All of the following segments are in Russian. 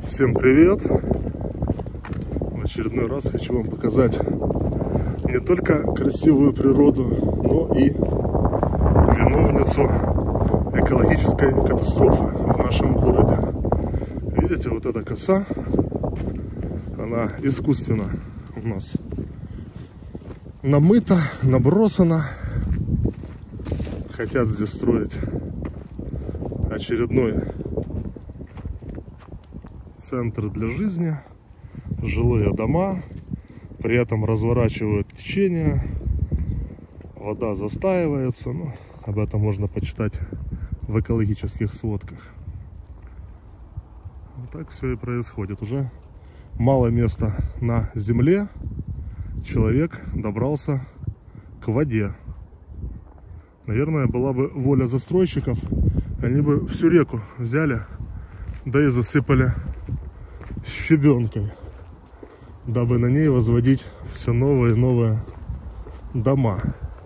Всем привет! В очередной раз хочу вам показать не только красивую природу, но и виновницу экологической катастрофы в нашем городе. Видите, вот эта коса, она искусственно у нас намыта, набросана. Хотят здесь строить очередной центр для жизни, жилые дома, при этом разворачивают течение, вода застаивается. Ну, об этом можно почитать в экологических сводках. Вот так все и происходит. Уже мало места на земле, человек добрался к воде. Наверное, была бы воля застройщиков, они бы всю реку взяли, да и засыпали щебенкой, дабы на ней возводить все новые и новые дома.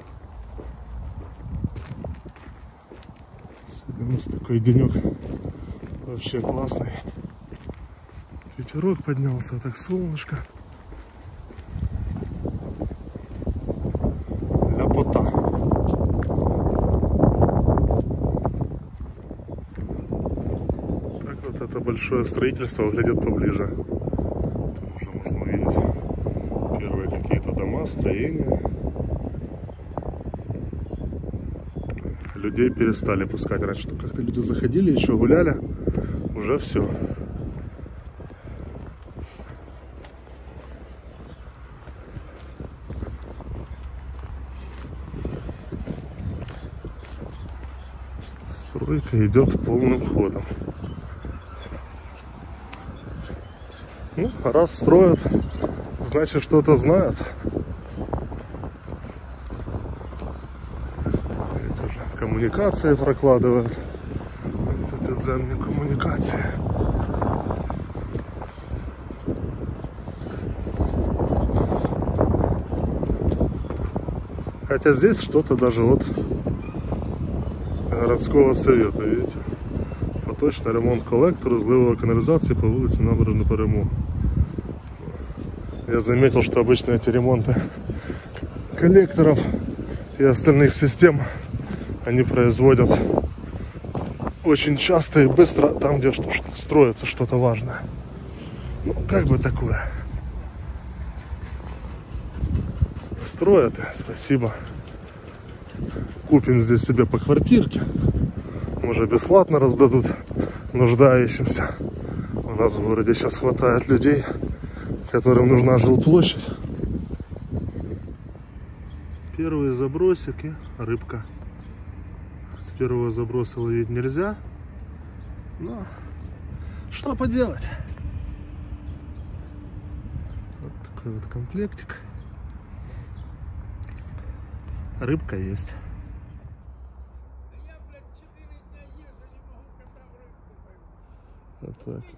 Сегодня у нас такой денек вообще классный. Ветерок поднялся, вот так солнышко. Ляпота. Так вот это большое строительство выглядит поближе. Там уже можно увидеть первые какие-то дома, строения. Людей перестали пускать. Раньше как-то люди заходили, еще гуляли. Уже все. Стройка идет полным ходом. Ну, раз строят, значит, что-то знают. Эти уже коммуникации прокладывают. Это подземные коммуникации. Хотя здесь что-то даже вот городского совета, видите? Поточный ремонт коллектора зливовой канализации по улице Набережной Перемоги. Я заметил, что обычно эти ремонты коллекторов и остальных систем они производят очень часто и быстро там, где строится что-то важное. Ну, как бы такое. Строят, спасибо. Купим здесь себе по квартирке. Может, бесплатно раздадут нуждающимся. У нас в городе сейчас хватает людей, которым нужна жилплощадь. Первый забросик и рыбка. С первого заброса ловить нельзя. Но что поделать? Вот такой вот комплектик. Рыбка есть. Вот так вот.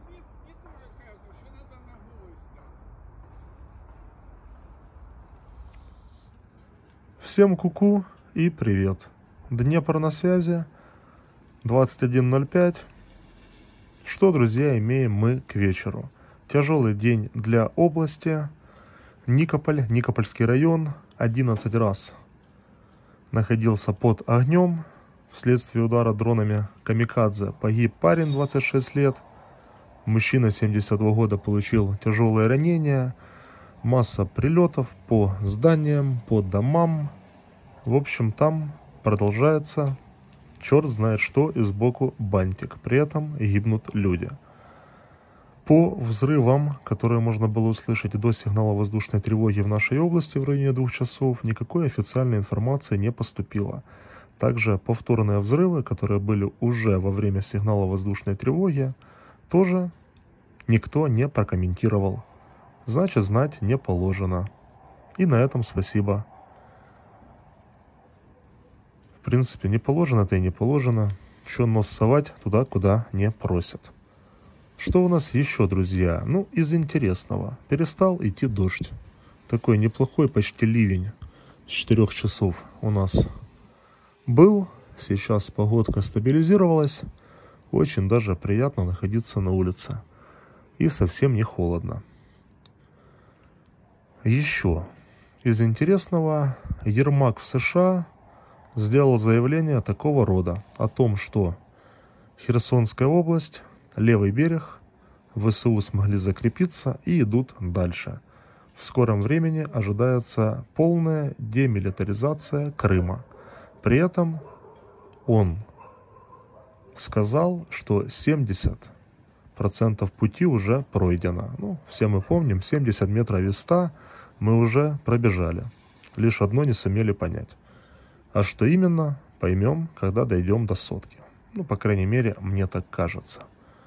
Всем куку и привет. Днепр на связи. 21:05. Что, друзья, имеем мы к вечеру? Тяжелый день для области. Никополь, Никопольский район 11 раз находился под огнем. Вследствие удара дронами камикадзе погиб парень 26 лет. Мужчина 72 года получил тяжелые ранения. Масса прилетов по зданиям, по домам. В общем, там продолжается черт знает что и сбоку бантик. При этом гибнут люди. По взрывам, которые можно было услышать до сигнала воздушной тревоги в нашей области в районе 2 часов, никакой официальной информации не поступило. Также повторные взрывы, которые были уже во время сигнала воздушной тревоги, тоже никто не прокомментировал. Значит, знать не положено. И на этом спасибо. В принципе, не положено-то и не положено. Что нос совать туда, куда не просят. Что у нас еще, друзья? Ну, из интересного. Перестал идти дождь. Такой неплохой почти ливень. С 4 часов у нас был. Сейчас погодка стабилизировалась. Очень даже приятно находиться на улице. и совсем не холодно. Еще из интересного, Ермак в США сделал заявление такого рода о том, что Херсонская область, левый берег, ВСУ смогли закрепиться и идут дальше. В скором времени ожидается полная демилитаризация Крыма. При этом он сказал, что 70% пути уже пройдено. Ну, все мы помним, 70 метров из 100 мы уже пробежали. Лишь одно не сумели понять. А что именно, поймем, когда дойдем до сотки. Ну, по крайней мере, мне так кажется.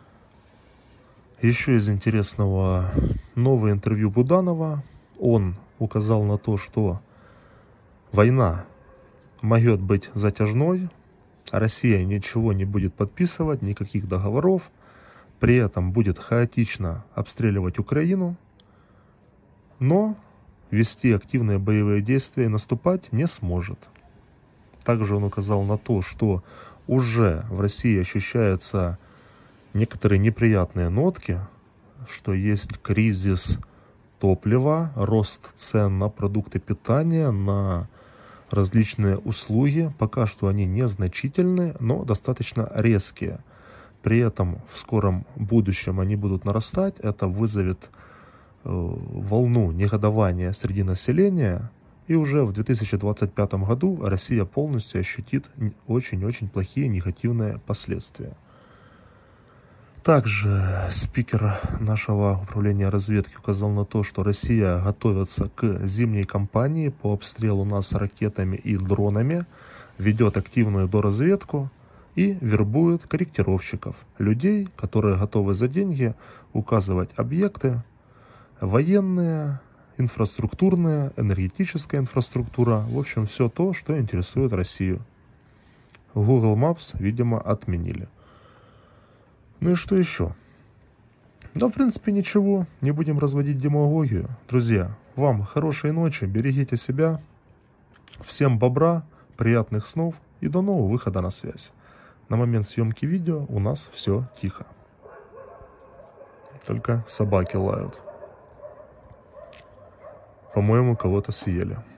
Еще из интересного, новое интервью Буданова. Он указал на то, что война может быть затяжной, Россия ничего не будет подписывать, никаких договоров, при этом будет хаотично обстреливать Украину, но вести активные боевые действия и наступать не сможет. Также он указал на то, что уже в России ощущаются некоторые неприятные нотки, что есть кризис топлива, рост цен на продукты питания, на различные услуги. Пока что они незначительные, но достаточно резкие. При этом в скором будущем они будут нарастать. Это вызовет волну негодования среди населения. И уже в 2025 году Россия полностью ощутит очень-очень плохие негативные последствия. Также спикер нашего управления разведки указал на то, что Россия готовится к зимней кампании по обстрелу нас ракетами и дронами, ведет активную доразведку и вербует корректировщиков, людей, которые готовы за деньги указывать объекты, военные, инфраструктурная, энергетическая инфраструктура, в общем, все то, что интересует Россию. Google Maps, видимо, отменили. Ну и что еще? Да, в принципе, ничего, не будем разводить демагогию. Друзья, вам хорошей ночи, берегите себя, всем бобра, приятных снов и до нового выхода на связь. На момент съемки видео у нас все тихо. Только собаки лают. По-моему, кого-то съели.